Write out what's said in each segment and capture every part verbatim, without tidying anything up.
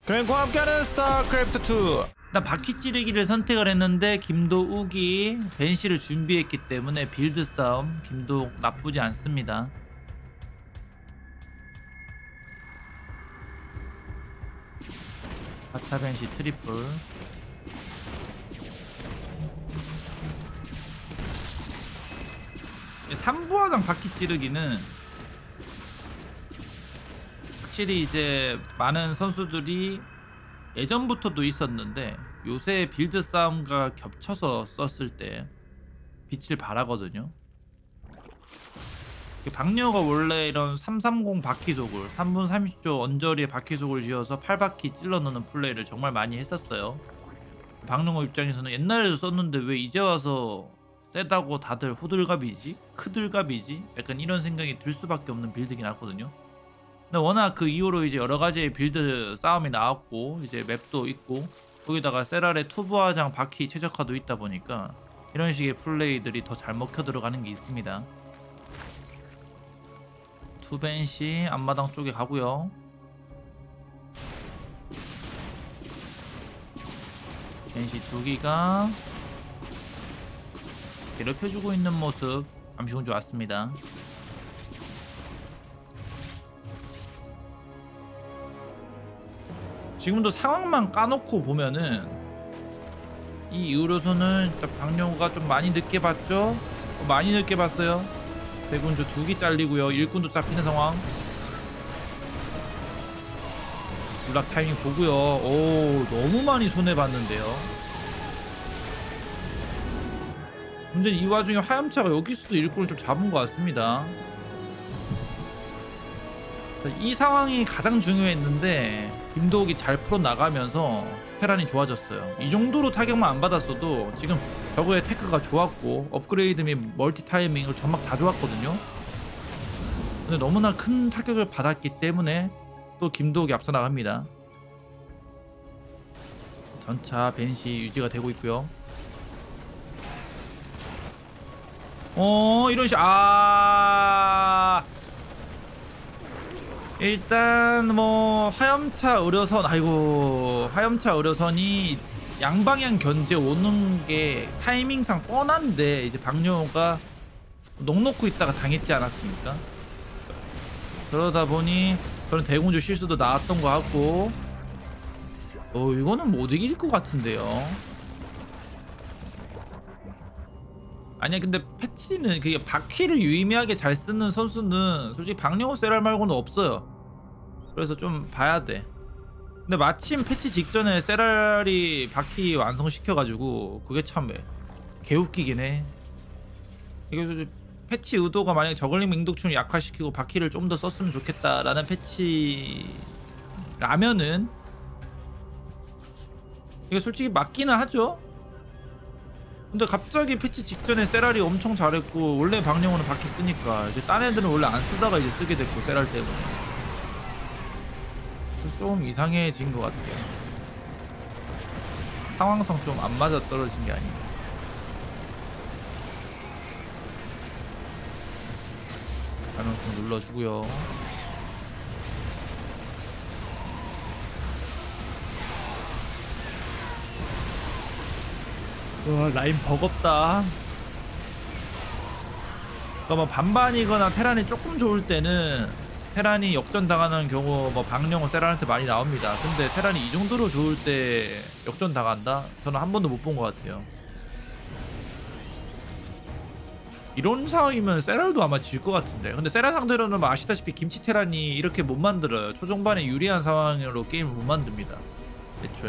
그리고 함께하는 스타크래프트 투. 일단 바퀴 찌르기를 선택을 했는데 김도욱이 벤시를 준비했기 때문에 빌드 싸움 김도욱 나쁘지 않습니다. 가차 벤시 트리플. 삼부화장 바퀴 찌르기는 확실히 이제 많은 선수들이 예전부터도 있었는데 요새 빌드 싸움과 겹쳐서 썼을 때 빛을 발하거든요. 박녀가 원래 이런 삼백삼십 바퀴속을 삼 분 삼십 초 언저리에 바퀴속을 지어서 팔 바퀴 찔러 넣는 플레이를 정말 많이 했었어요. 박녀 입장에서는 옛날에도 썼는데 왜 이제 와서 세다고 다들 호들갑이지? 크들갑이지? 약간 이런 생각이 들 수밖에 없는 빌드긴 하거든요. 근데 워낙 그 이후로 이제 여러 가지의 빌드 싸움이 나왔고 이제 맵도 있고 거기다가 세랄의 투부화장 바퀴 최적화도 있다 보니까 이런 식의 플레이들이 더 잘 먹혀 들어가는 게 있습니다. 투벤시 앞마당 쪽에 가고요. 벤시 두 기가 괴롭혀주고 있는 모습 잠시 후 좋았습니다. 지금도 상황만 까놓고 보면은 이 이후로서는 박영호가 좀 많이 늦게 봤죠? 많이 늦게 봤어요. 대군주 두 기 잘리고요. 일꾼도 잡히는 상황. 블락 타이밍 보고요. 오, 너무 많이 손해봤는데요. 문제는 이 와중에 화염차가 여기서도 일꾼을 좀 잡은 것 같습니다. 이 상황이 가장 중요했는데 김도욱이 잘 풀어나가면서 테란이 좋아졌어요. 이 정도로 타격만 안 받았어도 지금 저거의 테크가 좋았고 업그레이드 및 멀티 타이밍을 전막 다 좋았거든요. 근데 너무나 큰 타격을 받았기 때문에 또 김도욱이 앞서 나갑니다. 전차 벤시 유지가 되고 있고요. 어 이런 식 아 일단 뭐 화염차 의료선 아이고 화염차 의료선이 양방향 견제 오는 게 타이밍상 뻔한데 이제 박용호가 녹놓고 있다가 당했지 않았습니까? 그러다 보니 그런 대군주 실수도 나왔던 것 같고 어 이거는 못 이길 것 같은데요. 아니야 근데 패치는 그게 바퀴를 유의미하게 잘 쓰는 선수는 솔직히 박영호 세랄 말고는 없어요. 그래서 좀 봐야 돼. 근데 마침 패치 직전에 세랄이 바퀴 완성시켜가지고 그게 참 개웃기긴 해. 이게 패치 의도가 만약에 저글링 맹독충을 약화시키고 바퀴를 좀 더 썼으면 좋겠다라는 패치라면은 이게 솔직히 맞기는 하죠. 근데 갑자기 패치 직전에 세랄이 엄청 잘했고 원래 박영호는 바퀴 쓰니까 이제 딴 애들은 원래 안 쓰다가 이제 쓰게 됐고 세랄 때문에 좀 이상해진 것 같아요. 상황성 좀 안 맞아 떨어진 게 아닌가. 가능성 눌러주고요. 와 라인 버겁다. 그러니까 뭐 반반이거나 테란이 조금 좋을 때는 테란이 역전당하는 경우 뭐 박영호 세란한테 많이 나옵니다. 근데 테란이 이 정도로 좋을 때 역전당한다? 저는 한 번도 못 본 것 같아요. 이런 상황이면 세랄도 아마 질 것 같은데 근데 세랄 상대로는 뭐 아시다시피 김치 테란이 이렇게 못 만들어요. 초중반에 유리한 상황으로 게임을 못 만듭니다. 애초에.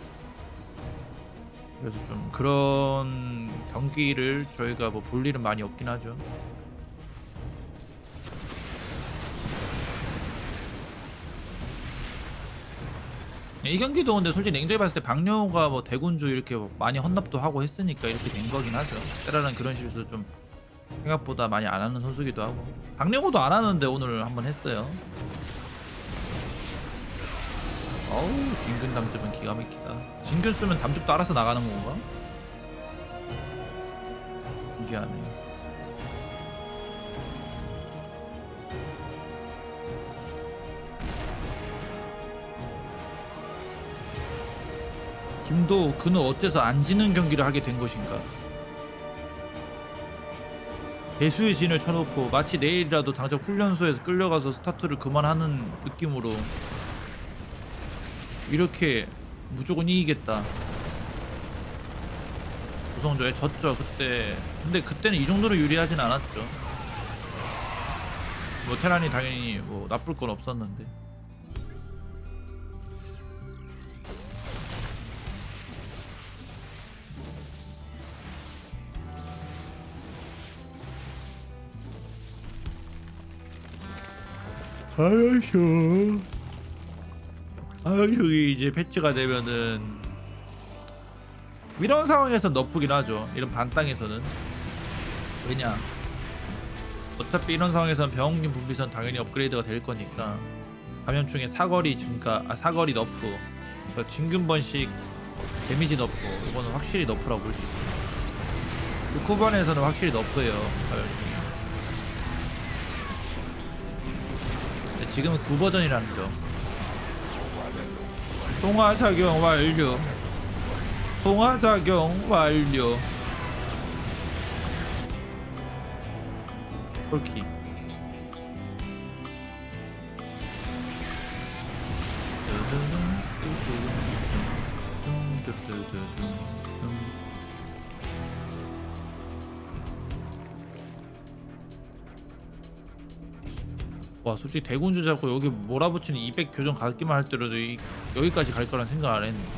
그래서 좀 그런 경기를 저희가 뭐 볼 일은 많이 없긴 하죠. 이 경기도 근데 솔직히 냉정히 봤을 때 박영호가 뭐 대군주 이렇게 뭐 많이 헌납도 하고 했으니까 이렇게 된 거긴 하죠. 세라는 그런 실수 좀 생각보다 많이 안 하는 선수기도 하고 박영호도 안 하는데 오늘 한번 했어요. 어우 진균 담즙은 기가 막히다. 진균 쓰면 담즙도 알아서 나가는 건가? 신기하네. 김도 그는 어째서 안 지는 경기를 하게 된 것인가? 배수의 진을 쳐놓고 마치 내일이라도 당장 훈련소에서 끌려가서 스타트를 그만하는 느낌으로 이렇게 무조건 이기겠다. 우성조에 졌죠 그때. 근데 그때는 이 정도로 유리하진 않았죠. 뭐 테란이 당연히 뭐 나쁠 건 없었는데. 알았어. 아 여기 이제 패치가 되면은 이런 상황에서 너프긴 하죠. 이런 반땅에서는. 왜냐 어차피 이런 상황에서는 병원균 분비선 당연히 업그레이드가 될 거니까 감염충의 사거리 증가, 아 사거리 너프, 진균번식 데미지 너프, 이거는 확실히 너프라고 볼 수 있어요. 후반에서는 확실히 너프예요 감염충이. 근데 지금은 구 버전이라는 점. 동화작용 완료. 동화작용 완료. 홀키. 와 솔직히 대군주 잡고 여기 몰아붙이는 이백 교전 가기만 할 때라도 이, 여기까지 갈 거란 생각 안 했는데.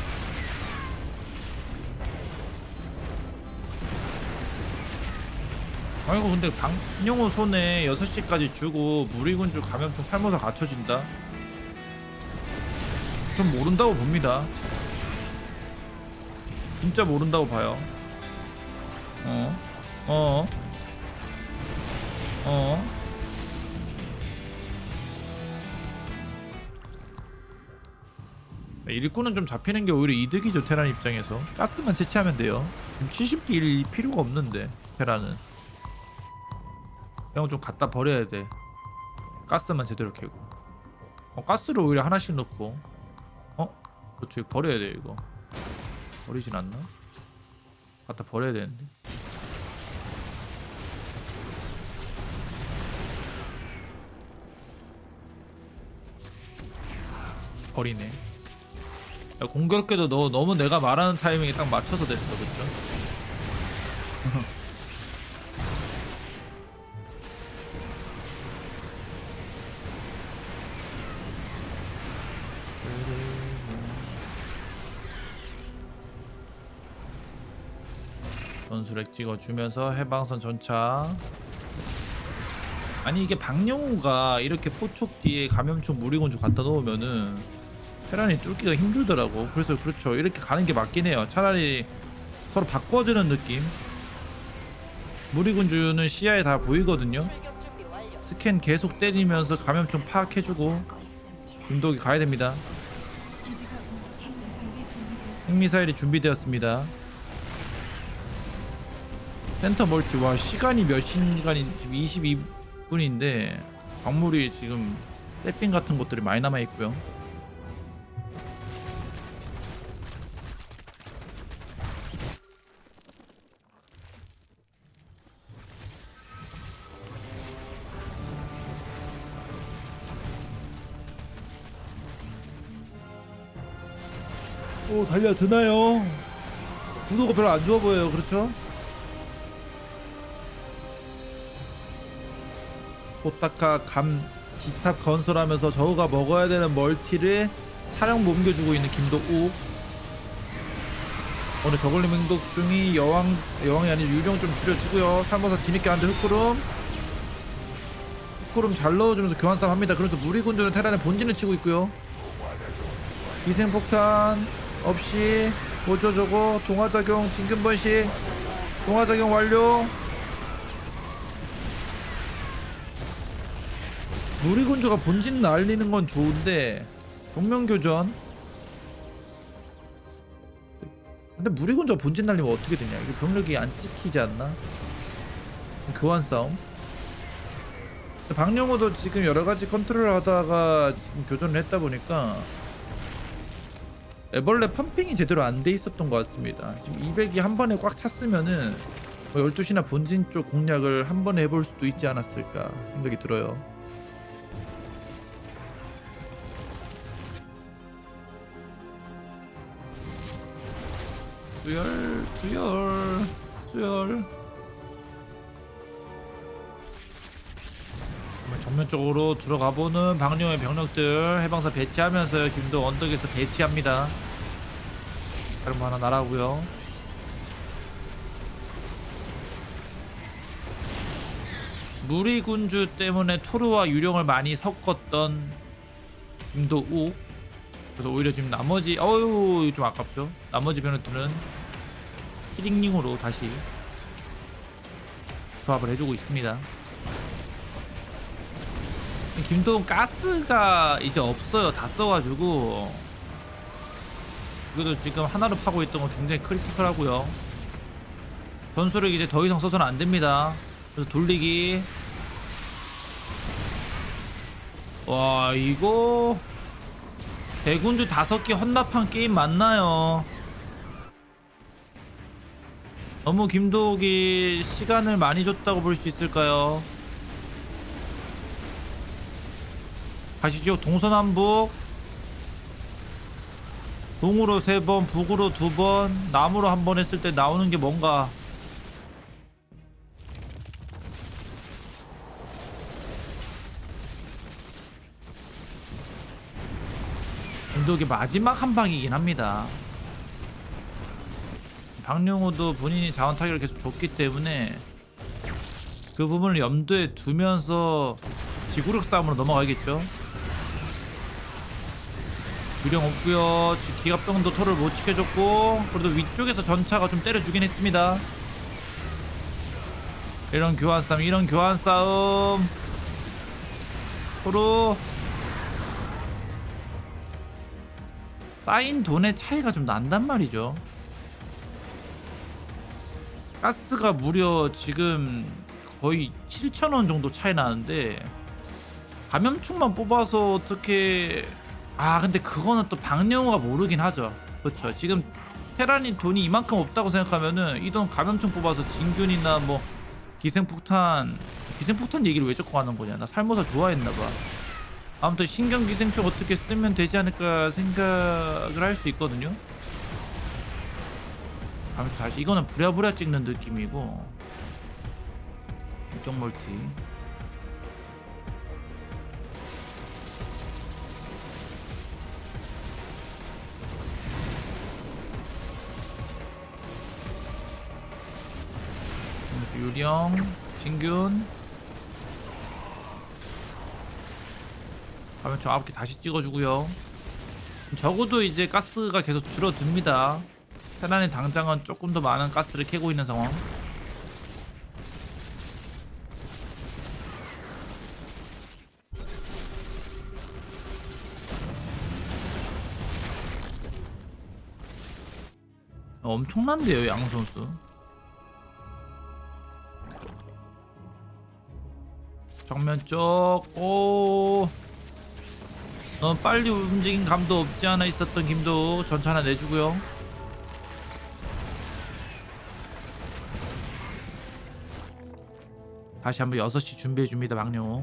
아이고 근데 박영호 손에 여섯 시까지 주고 무리군주 감염충 살모사 갖춰진다? 좀 모른다고 봅니다. 진짜 모른다고 봐요. 어? 어? 어? 일꾼은 좀 잡히는 게 오히려 이득이죠. 테란 입장에서 가스만 채취하면 돼요. 칠십 딜 필요가 없는데 테란은 그냥 좀 갖다 버려야 돼. 가스만 제대로 캐고. 어, 가스를 오히려 하나씩 넣고. 어? 그렇죠. 버려야 돼 이거. 버리진 않나? 갖다 버려야 되는데. 버리네. 야, 공교롭게도 너 너무 내가 말하는 타이밍에 딱 맞춰서 됐어, 그쵸? 전술핵 찍어주면서 해방선 전차. 아니 이게 박영호가 이렇게 포촉 뒤에 감염충 무리군주 갖다 놓으면은 테란이 뚫기가 힘들더라고. 그래서 그렇죠. 이렇게 가는 게 맞긴 해요. 차라리 서로 바꿔주는 느낌. 무리군주는 시야에 다 보이거든요. 스캔 계속 때리면서 감염충 파악해주고. 김독이 가야 됩니다. 핵미사일이 준비되었습니다. 센터 멀티. 와 시간이 몇 시간이 지금 이십이 분인데 광물이 지금 세핑 같은 것들이 많이 남아있고요. 오 달려드나요? 구도가 별로 안 좋아 보여요. 그렇죠? 포타카 감 지탑 건설하면서 저우가 먹어야 되는 멀티를 사령 옮겨주고 있는 김도욱. 오늘 저글링 행동 중이 여왕 여왕이 아닌 유령 좀 줄여주고요. 살모사 뒤늦게 하는데 흑구름 흑구름 잘 넣어주면서 교환싸움 합니다. 그러면서 무리군주는 테란의 본진을 치고 있고요. 기생폭탄 없이 보조저고 동화작용 진균번식 동화작용 완료. 무리군주가 본진 날리는 건 좋은데 동명교전. 근데 무리군주가 본진 날리면 어떻게 되냐. 이거 병력이 안 찍히지 않나? 교환 싸움. 박영호도 지금 여러가지 컨트롤 하다가 지금 교전을 했다 보니까 애벌레 펌핑이 제대로 안 돼 있었던 것 같습니다. 지금 이백이 한 번에 꽉 찼으면은 뭐 열두 시나 본진 쪽 공략을 한 번에 해볼 수도 있지 않았을까 생각이 들어요. 수열 수열 수열 정면 쪽으로 들어가보는 방령의 병력들 해방사 배치하면서 김도 언덕에서 배치합니다. 다른 거 하나 날아오고요. 무리군주 때문에 토르와 유령을 많이 섞었던 김도욱. 그래서 오히려 지금 나머지 어휴 좀 아깝죠. 나머지 병력들은 히링링으로 다시 조합을 해주고 있습니다. 김도훈 가스가 이제 없어요. 다 써가지고 이것도 지금 하나로 파고 있던 거 굉장히 크리티컬하고요. 전술을 이제 더 이상 써서는 안 됩니다. 그래서 돌리기. 와 이거 대군주 다섯 개 헌납한 게임 맞나요? 너무 김도욱이 시간을 많이 줬다고 볼 수 있을까요? 가시죠. 동서남북. 동으로 세 번, 북으로 두 번, 남으로 한 번 했을 때 나오는 게 뭔가. 김도욱이 마지막 한 방이긴 합니다. 박령호도 본인이 자원 타격을 계속 줬기 때문에 그 부분을 염두에 두면서 지구력 싸움으로 넘어가겠죠. 유령 없고요. 기갑병도 토를 못 지켜줬고 그래도 위쪽에서 전차가 좀 때려주긴 했습니다. 이런 교환 싸움 이런 교환 싸움 토르 쌓인 돈의 차이가 좀 난단 말이죠. 가스가 무려 지금 거의 칠천 원 정도 차이 나는데 감염충만 뽑아서 어떻게 아 근데 그거는 또 박령호가 모르긴 하죠. 그렇죠. 지금 테란이 돈이 이만큼 없다고 생각하면은 이 돈 감염충 뽑아서 진균이나 뭐 기생폭탄 기생폭탄 얘기를 왜 자꾸 하는 거냐. 나 살모사 좋아했나봐. 아무튼 신경기생충 어떻게 쓰면 되지 않을까 생각을 할 수 있거든요. 감염충 다시 이거는 부랴부랴 찍는 느낌이고 이쪽 멀티 유령, 진균 감염충 아홉 개 다시 찍어주고요. 적어도 이제 가스가 계속 줄어듭니다. 테란의 당장은 조금 더 많은 가스를 캐고 있는 상황. 엄청난데요 양 선수. 정면 쪽. 오. 넌 빨리 움직인 감도 없지 않아 있었던 김도 전차 하나 내주고요. 다시 한번 여섯 시 준비해줍니다 박령호.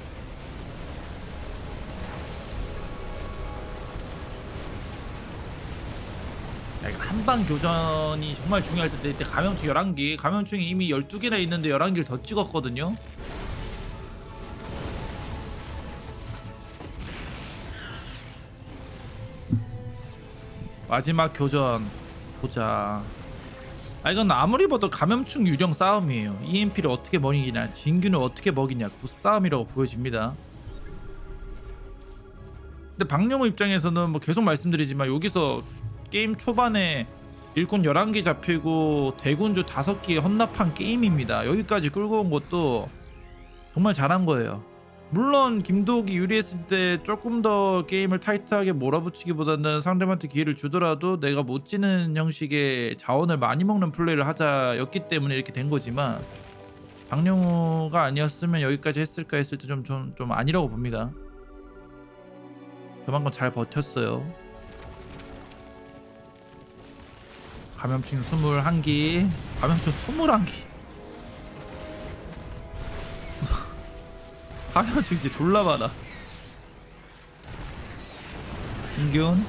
한방 교전이 정말 중요할 텐데 이때 감염충 열한 개 감염충이 이미 열두 개나 있는데 열한 개를 더 찍었거든요. 마지막 교전 보자. 아 이건 아무리 봐도 감염충 유령 싸움이에요. 이엠피를 어떻게 먹이냐 진균을 어떻게 먹이냐 그 싸움이라고 보여집니다. 근데 박령호 입장에서는 뭐 계속 말씀드리지만 여기서 게임 초반에 일꾼 열한 개 잡히고 대군주 다섯 개 헌납한 게임입니다. 여기까지 끌고 온 것도 정말 잘한 거예요. 물론 김도욱이 유리했을 때 조금 더 게임을 타이트하게 몰아붙이기보다는 상대방한테 기회를 주더라도 내가 못 지는 형식의 자원을 많이 먹는 플레이를 하자였기 때문에 이렇게 된 거지만 박령호가 아니었으면 여기까지 했을까 했을 때 좀 좀 좀 아니라고 봅니다. 그만큼 잘 버텼어요. 감염충 스물한 기. 감염충 스물한 기. 감염충 진짜 졸라 많아. 김균.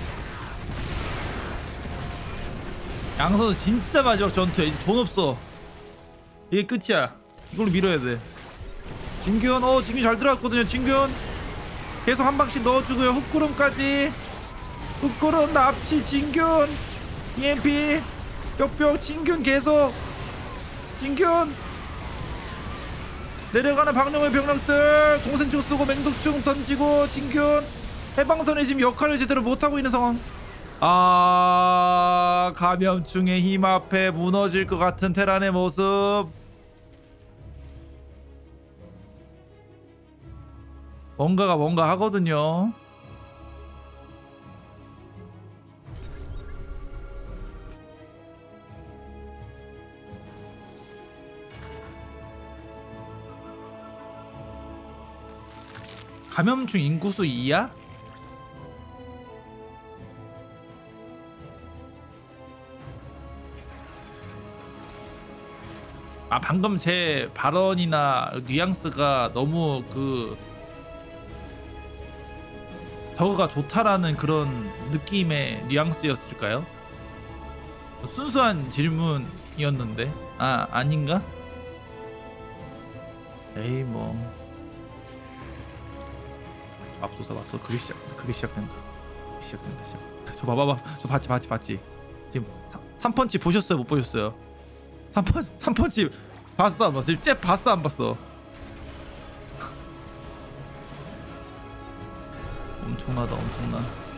양선은 진짜 마지막 전투야. 이제 돈 없어. 이게 끝이야. 이걸로 밀어야 돼. 진균. 어 진균 잘 들어갔거든요. 진균 계속 한 방씩 넣어주고요. 흑구름까지. 흑구름 납치. 진균 이엠피 역병. 진균 계속. 진균 내려가는 박령의 병력들. 공생충 쓰고 맹독충 던지고. 진균 해방선이 지금 역할을 제대로 못하고 있는 상황. 아 감염충의 힘 앞에 무너질 것 같은 테란의 모습. 뭔가가 뭔가 하거든요. 감염충 인구수 이야? 아 방금 제 발언이나 뉘앙스가 너무 그 저거가 좋다라는 그런 느낌의 뉘앙스였을까요? 순수한 질문이었는데. 아 아닌가? 에이 뭐 맙소사 맙소. 그게 시작 그게 시작된다. 시작된다 시작. 저 봐봐봐. 저 봤지 봤지 봤지. 지금 삼 펀치 보셨어요 못 보셨어요? 삼 펀 삼 펀치 봤어 안 봤어? 잽 봤어 안 봤어? 엄청나다 엄청나.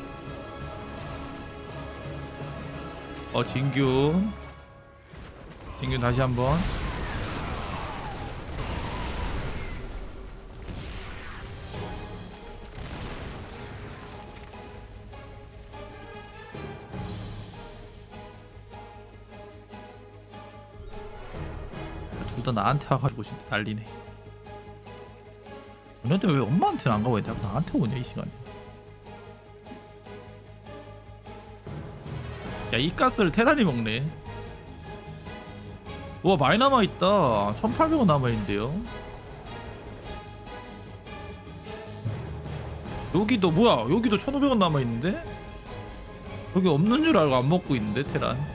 어 진균. 진균 다시 한번. 둘 다 나한테 와가지고 진짜 난리네. 근데 왜 엄마한테는 안 가고 있냐? 나한테 오냐 이 시간에. 야 이 가스를 테란이 먹네. 와 많이 남아있다. 천팔백 원 남아있는데요. 여기도 뭐야 여기도 천오백 원 남아있는데? 여기 없는 줄 알고 안 먹고 있는데 테란.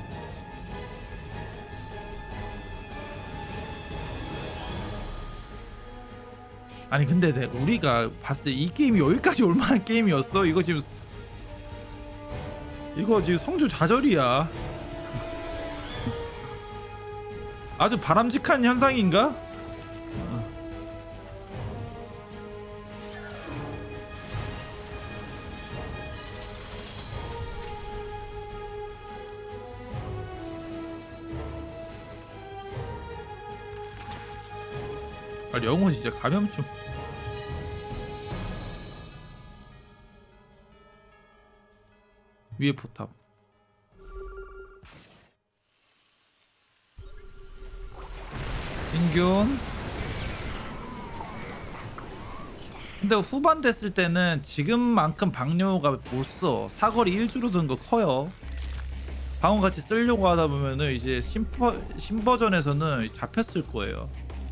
아니 근데 내, 우리가 봤을 때 이 게임이 여기까지 올 만한 게임이었어? 이거 지금 이거 지금 성주 좌절이야. 아주 바람직한 현상인가? 아 영혼 진짜 감염충. 위에 포탑. 진균. 근데 후반 됐을 때는 지금만큼 방뇨가 못써. 사거리 일 줄어든 거 커요. 방어같이 쓰려고 하다 보면은 이제 신버, 신버전에서는 잡혔을 거예요.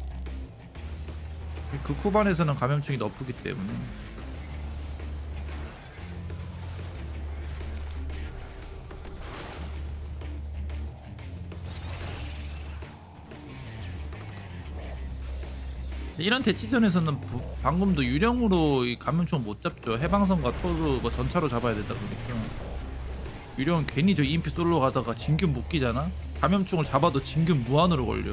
그 후반에서는 감염충이 너프기 때문에. 이런 대치전에서는 방금도 유령으로 이 감염충 못 잡죠. 해방선과 토르 뭐 전차로 잡아야 된다 보니까. 유령은 괜히 저 이엠피 솔로 가다가 진균 묶이잖아. 감염충을 잡아도 진균 무한으로 걸려.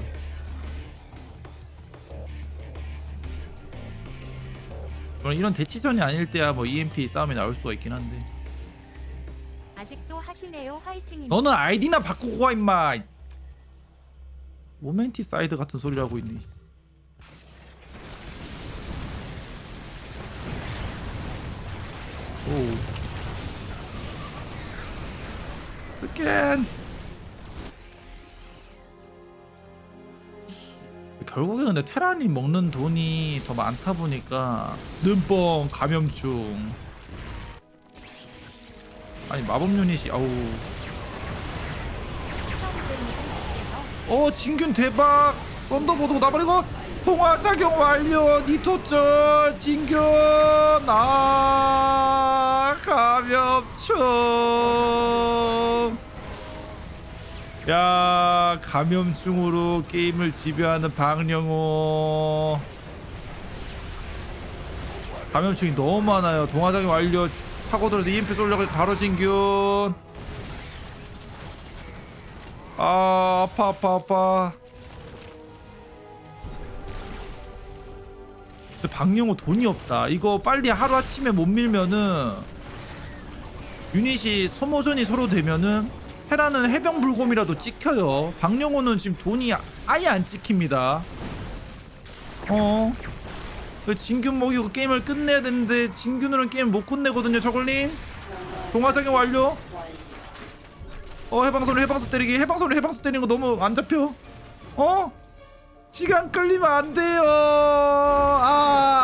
이런 대치전이 아닐 때야 뭐 이엠피 싸움이 나올 수가 있긴 한데. 아직도 하시네요. 화이팅입니다. 너는 아이디나 바꾸고 와 임마. 모멘티 사이드 같은 소리를 하고 있네. 오 스캔. 결국에 근데 테란이 먹는 돈이 더 많다 보니까 눈뻥 감염충. 아니 마법 유닛이 아우 어 진균 대박. 썬더보드 나버리고 동화 작용 완료. 니토절 진균. 아 감염충. 야 감염충으로 게임을 지배하는 방령호. 감염충이 너무 많아요. 동화작용 완료. 파고들어서 이엠피 쏠려고 바로 진균. 아 아파 아파 아파. 방영호 돈이 없다. 이거 빨리 하루아침에 못 밀면은 유닛이 소모전이 서로 되면은 테라는 해병불곰이라도 찍혀요. 방영호는 지금 돈이 아예 안 찍힙니다. 어 진균 먹이고 게임을 끝내야 되는데 진균으로는 게임 못 끝내거든요. 저글링 동화작용 완료. 어 해방선을 해방선 때리기. 해방선을 해방선 때리는 거 너무 안 잡혀. 어? 시간 끌리면 안 돼요. 아